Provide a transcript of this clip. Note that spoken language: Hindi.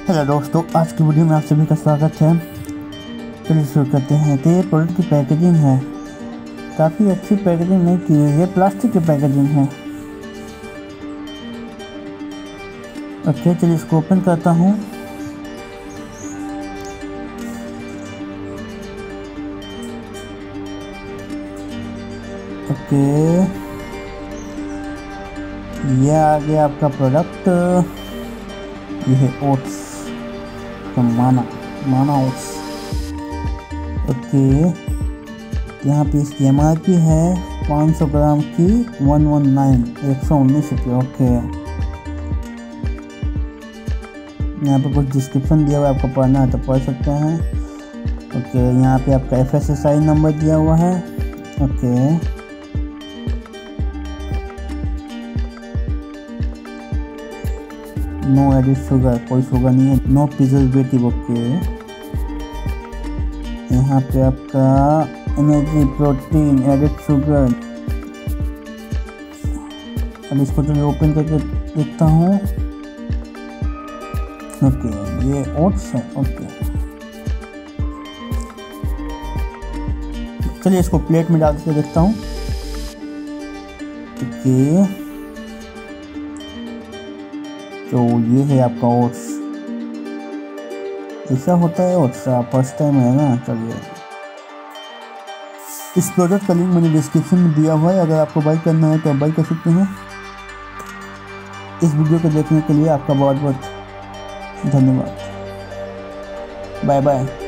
हेलो दोस्तों, आज की वीडियो में आप सभी का स्वागत है। चलिए शुरू करते हैं। तो ये प्रोडक्ट की पैकेजिंग है, काफ़ी अच्छी पैकेजिंग नहीं की हुई है, प्लास्टिक की पैकेजिंग है। ओके, चलिए इसको ओपन करता हूँ। ओके, ये आ गया आपका प्रोडक्ट। ये है ओट्स का माना ओट्स। ओके, यहाँ पे इसकी MRP है 500 ग्राम की 119 रुपये। ओके, यहाँ पे कुछ डिस्क्रिप्शन दिया हुआ है, आपको पढ़ना है तो पढ़ सकते हैं। ओके, यहाँ पे आपका FSSAI नंबर दिया हुआ है। ओके, नो एडिड शुगर, कोई शुगर नहीं है, नो प्रिजर्वेटिव। ओके, यहाँ पे आपका एनर्जी, प्रोटीन, एडिड शुगर। अब इसको तो ओपन करके देखता हूँ। ओके, ये ओट्स है। ओके, चलिए इसको प्लेट में डाल के देखता हूँ। ओके, तो ये है आपका ओट्स। ऐसा होता है ओट्स, फर्स्ट टाइम है ना। चलिए, इस प्रोडक्ट का लिंक मैंने डिस्क्रिप्शन में दिया हुआ है, अगर आपको बाई करना है तो आप बाई कर सकते हैं। इस वीडियो को देखने के लिए आपका बहुत बहुत धन्यवाद। Bye bye.